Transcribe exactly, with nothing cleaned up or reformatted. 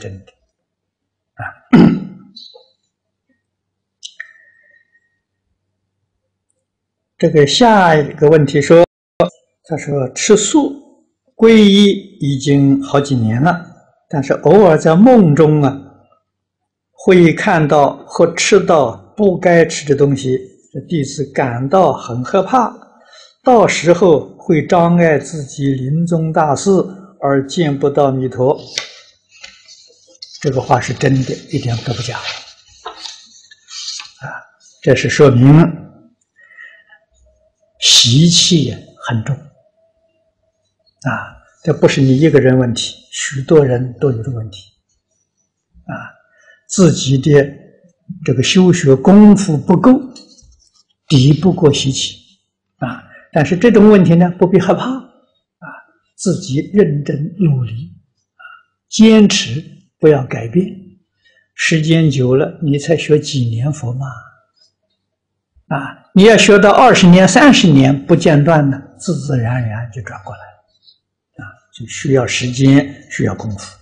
真的啊。这个下一个问题说，他说吃素皈依已经好几年了，但是偶尔在梦中啊，会看到或吃到不该吃的东西，这弟子感到很害怕，到时候会障碍自己临终大事而见不到弥陀。这个话是真的，一点都不假啊！这是说明习气很重啊，这不是你一个人问题，许多人都有这个问题啊，自己的这个修学功夫不够，抵不过习气啊。但是这种问题呢，不必害怕啊，自己认真努力啊，坚持不要改变，时间久了，你才学几年佛嘛啊，你要学到二十年、三十年不间断呢，自自然然就转过来了啊，就需要时间，需要功夫。